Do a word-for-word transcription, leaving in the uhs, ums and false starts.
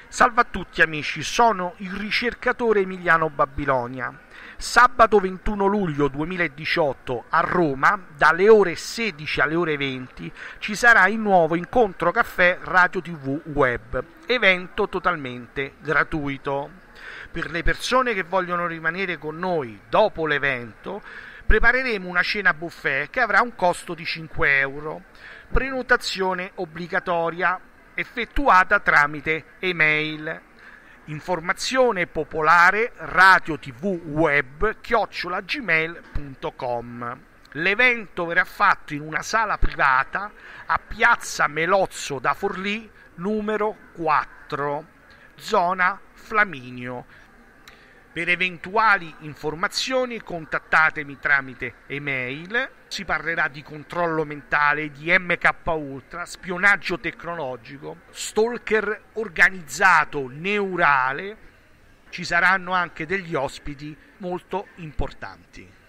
Salve a tutti amici, sono il ricercatore Emiliano Babilonia. Sabato ventuno luglio duemiladiciotto a Roma, dalle ore sedici alle ore venti, ci sarà il nuovo Incontro Caffè Radio tivù Web, evento totalmente gratuito. Per le persone che vogliono rimanere con noi dopo l'evento, prepareremo una cena buffet che avrà un costo di cinque euro. Prenotazione obbligatoria effettuata tramite email. Informazione popolare radio tivù web chiocciola gmail punto com. L'evento verrà fatto in una sala privata a Piazza Melozzo da Forlì numero quattro, zona Flaminio. Per eventuali informazioni contattatemi tramite email. Si parlerà di controllo mentale, di M K Ultra, spionaggio tecnologico, stalker organizzato neurale. Ci saranno anche degli ospiti molto importanti.